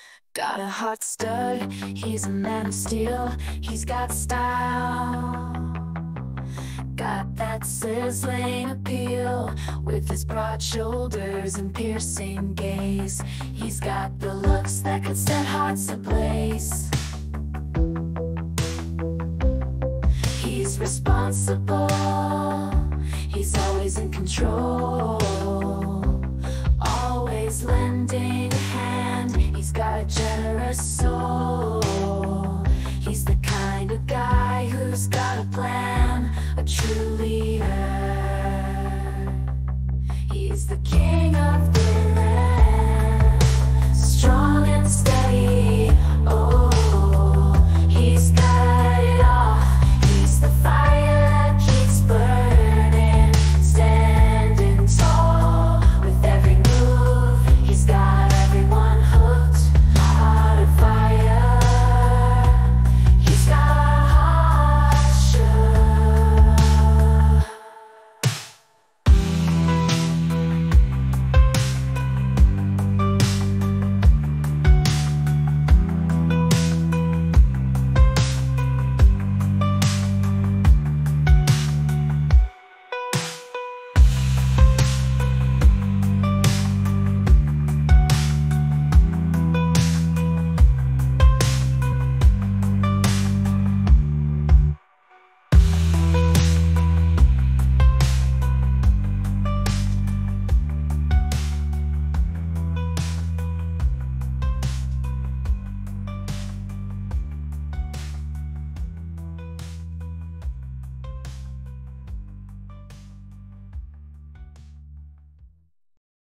Got a hot stud, he's a man of steel. He's got style, got that sizzling appeal. With his broad shoulders and piercing gaze, he's got the looks that could set hearts ablaze. He's responsible, he's always in control, always lending a hand. He's got a generous soul. He's the kind of guy who's got a plan, a true leader. He's the king of the land.